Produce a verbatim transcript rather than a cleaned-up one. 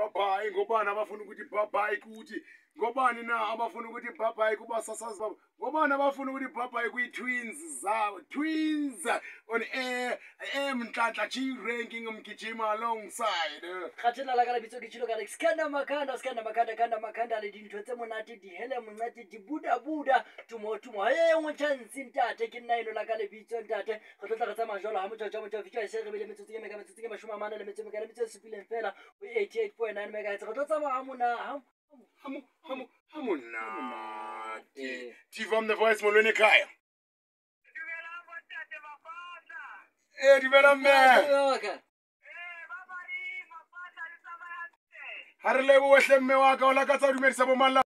bye-bye ngobani abafuna ukuthi bye-bye kuthi ngobani na abafuna ukuthi bye-bye kubasasazi babo ngobani abafuna ukuthi bye-bye kwi-twins zabo twins on air emnhlanhla G-ranking umgijima alongside khathela la ka lebitso ke tshilo ka re skanda makanda skanda makanda kanda makanda le dintho tse monate di hele monate di buda buda tumo tumo he ngwe chance ntate ke nna ilo la ka lebitso ntate go tlotla re tsama jalo ha motho tjamo tjamo fitwa se re bile metsotso ke mega metsotso ke mashoma mana le metsotso ke le metsotso sepileng fela o eighty-eight point nine megahertz go tlotla tsama ha mona ha hamu hamu hamunati T-Vom the voice molweni ekhaya eh divela mme okay ha re lebohle mme wa ka o la ka tsa dumedisa bo malla